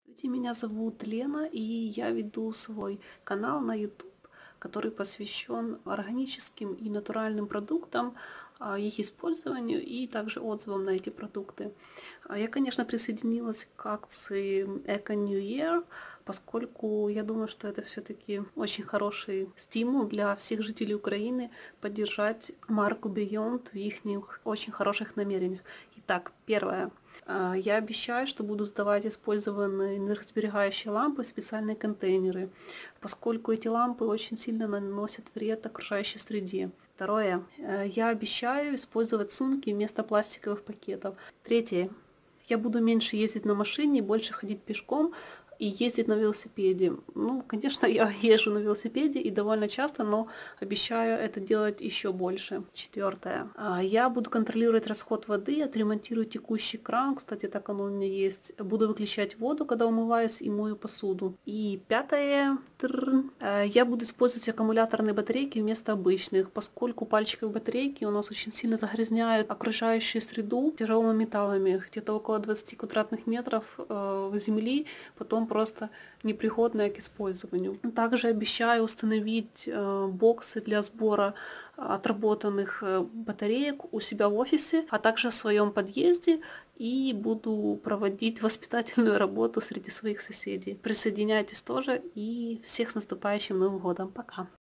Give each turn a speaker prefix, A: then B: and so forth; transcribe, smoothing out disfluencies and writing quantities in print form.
A: Здравствуйте, меня зовут Лена, и я веду свой канал на YouTube, который посвящен органическим и натуральным продуктам, их использованию и также отзывам на эти продукты. Я, конечно, присоединилась к акции Eco New Year, поскольку я думаю, что это все-таки очень хороший стимул для всех жителей Украины поддержать марку Beyond в их очень хороших намерениях. Итак, первое. Я обещаю, что буду сдавать использованные энергосберегающие лампы в специальные контейнеры, поскольку эти лампы очень сильно наносят вред окружающей среде. Второе. Я обещаю использовать сумки вместо пластиковых пакетов. Третье. Я буду меньше ездить на машине, больше ходить пешком и ездить на велосипеде. Ну, конечно, я езжу на велосипеде и довольно часто, но обещаю это делать еще больше. Четвертое. Я буду контролировать расход воды, отремонтирую текущий кран, кстати, так оно у меня есть. Буду выключать воду, когда умываюсь и мою посуду. И пятое. Я буду использовать аккумуляторные батарейки вместо обычных, поскольку пальчиковые батарейки у нас очень сильно загрязняют окружающую среду тяжелыми металлами. Где-то около 20 квадратных метров земли потом просто непригодная к использованию. Также обещаю установить боксы для сбора отработанных батареек у себя в офисе, а также в своем подъезде, и буду проводить воспитательную работу среди своих соседей. Присоединяйтесь тоже, и всех с наступающим Новым годом. Пока!